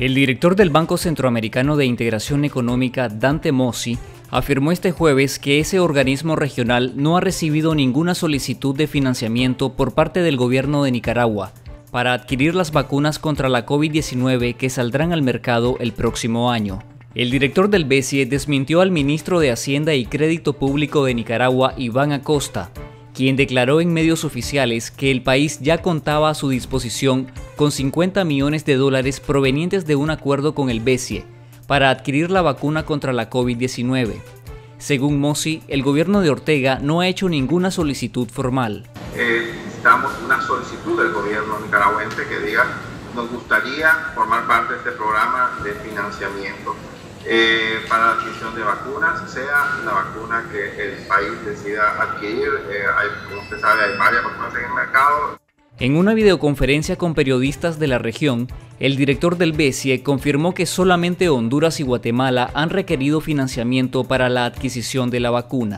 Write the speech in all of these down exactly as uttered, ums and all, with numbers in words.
El director del Banco Centroamericano de Integración Económica, Dante Mossi, afirmó este jueves que ese organismo regional no ha recibido ninguna solicitud de financiamiento por parte del gobierno de Nicaragua para adquirir las vacunas contra la COVID diecinueve que saldrán al mercado el próximo año. El director del B C E desmintió al ministro de Hacienda y Crédito Público de Nicaragua, Iván Acosta, quien declaró en medios oficiales que el país ya contaba a su disposición con cincuenta millones de dólares provenientes de un acuerdo con el B C E para adquirir la vacuna contra la COVID diecinueve. Según Mossi, el gobierno de Ortega no ha hecho ninguna solicitud formal. Eh, necesitamos una solicitud del gobierno nicaragüense que diga: nos gustaría formar parte de este programa de financiamiento eh, para la adquisición de vacunas, sea la vacuna que el país decida adquirir. Eh, hay, como usted sabe, hay varias vacunas en el mercado. En una videoconferencia con periodistas de la región, el director del B C E confirmó que solamente Honduras y Guatemala han requerido financiamiento para la adquisición de la vacuna.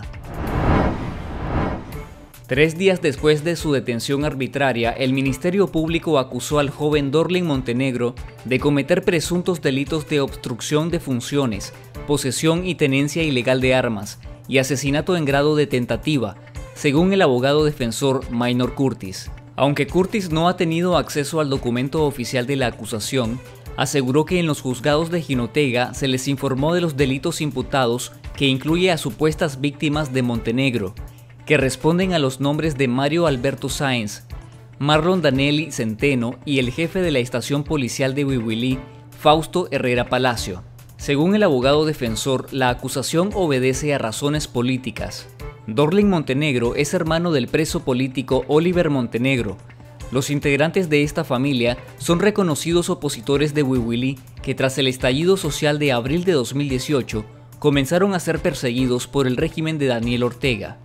Tres días después de su detención arbitraria, el Ministerio Público acusó al joven Dorling Montenegro de cometer presuntos delitos de obstrucción de funciones, posesión y tenencia ilegal de armas y asesinato en grado de tentativa, según el abogado defensor Maynor Curtis. Aunque Curtis no ha tenido acceso al documento oficial de la acusación, aseguró que en los juzgados de Jinotega se les informó de los delitos imputados, que incluye a supuestas víctimas de Montenegro, que responden a los nombres de Mario Alberto Sáenz, Marlon Danelli Centeno y el jefe de la estación policial de Huihuilí, Fausto Herrera Palacio. Según el abogado defensor, la acusación obedece a razones políticas. Dorling Montenegro es hermano del preso político Oliver Montenegro. Los integrantes de esta familia son reconocidos opositores de Huihuilí que, tras el estallido social de abril de dos mil dieciocho, comenzaron a ser perseguidos por el régimen de Daniel Ortega.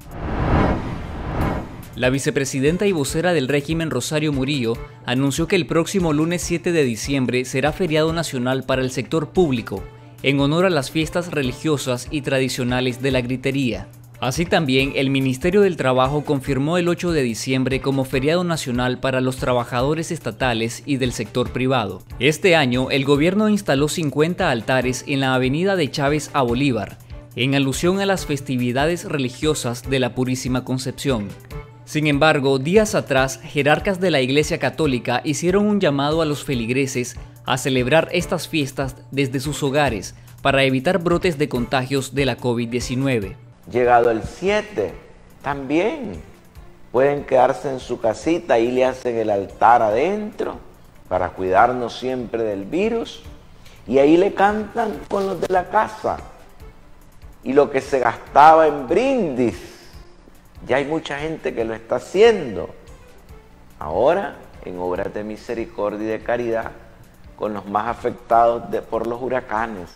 La vicepresidenta y vocera del régimen, Rosario Murillo, anunció que el próximo lunes siete de diciembre será feriado nacional para el sector público, en honor a las fiestas religiosas y tradicionales de la gritería. Así también, el Ministerio del Trabajo confirmó el ocho de diciembre como feriado nacional para los trabajadores estatales y del sector privado. Este año, el gobierno instaló cincuenta altares en la avenida de Chávez a Bolívar, en alusión a las festividades religiosas de la Purísima Concepción. Sin embargo, días atrás, jerarcas de la Iglesia Católica hicieron un llamado a los feligreses a celebrar estas fiestas desde sus hogares para evitar brotes de contagios de la COVID diecinueve. Llegado el siete, también pueden quedarse en su casita y le hacen el altar adentro para cuidarnos siempre del virus, y ahí le cantan con los de la casa. Y lo que se gastaba en brindis, ya hay mucha gente que lo está haciendo ahora en obras de misericordia y de caridad con los más afectados de, por los huracanes.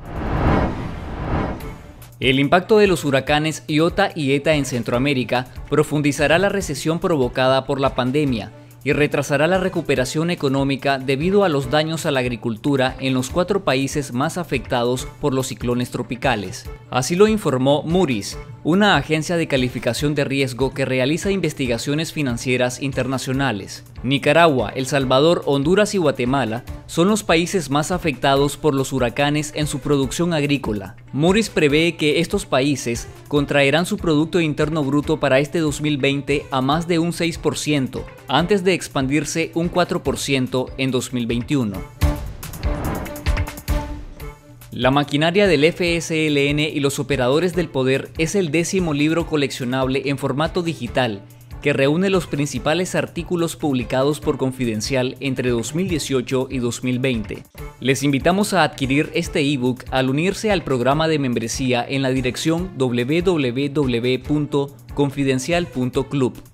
El impacto de los huracanes Iota y Eta en Centroamérica profundizará la recesión provocada por la pandemia y retrasará la recuperación económica debido a los daños a la agricultura en los cuatro países más afectados por los ciclones tropicales. Así lo informó Moody's, una agencia de calificación de riesgo que realiza investigaciones financieras internacionales. Nicaragua, El Salvador, Honduras y Guatemala son los países más afectados por los huracanes en su producción agrícola. Moody's prevé que estos países contraerán su Producto Interno Bruto para este dos mil veinte a más de un seis por ciento, antes de expandirse un cuatro por ciento en dos mil veintiuno. La maquinaria del F S L N y los operadores del poder es el décimo libro coleccionable en formato digital que reúne los principales artículos publicados por Confidencial entre dos mil dieciocho y dos mil veinte. Les invitamos a adquirir este ebook al unirse al programa de membresía en la dirección doble u doble u doble u punto confidencial punto club.